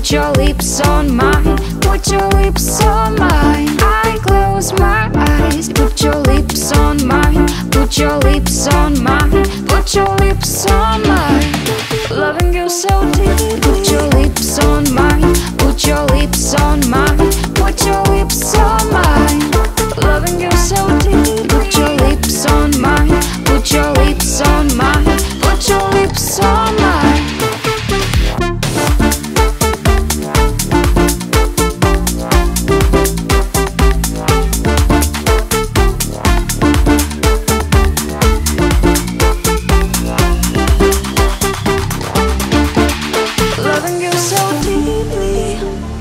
put your lips on mine, put your lips on mine. I close my eyes, put your lips on mine, put your lips on mine, put your lips on mine. Loving you so deep, put your lips on mine, put your lips on mine, put your lips on mine. Loving you so deep, put your lips on mine, put your lips on mine, put your lips on mine. Loving you so deeply,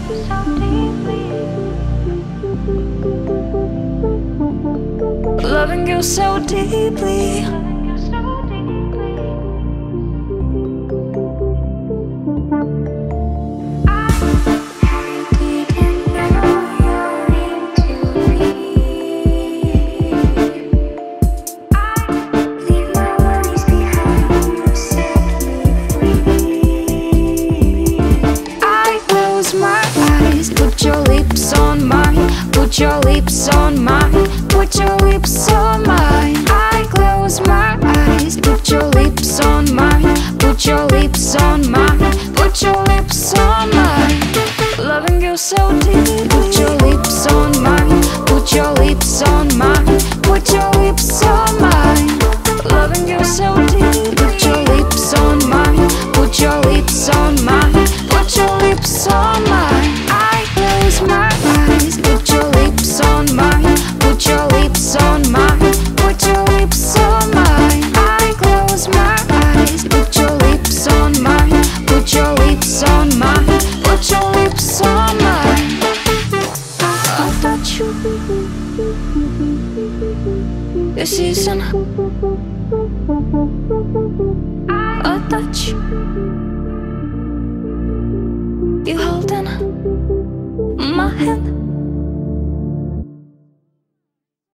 loving you so deeply. Put your lips on mine, put your lips on mine, put your lips on mine. I close my eyes, put your lips on mine, put your lips on mine, put your lips on mine. Loving you so deep, put your lips on mine, put your lips on mine, put your lips on mine. Loving you so deep, put your lips on mine, put your lips on mine, put your lips on mine. Close my eyes, put your lips on mine, put your lips on mine, put your lips on mine. I close my eyes, put your lips on mine, put your lips on mine, put your lips on mine. I'll touch you this season. I'll touch you. You holding my hand.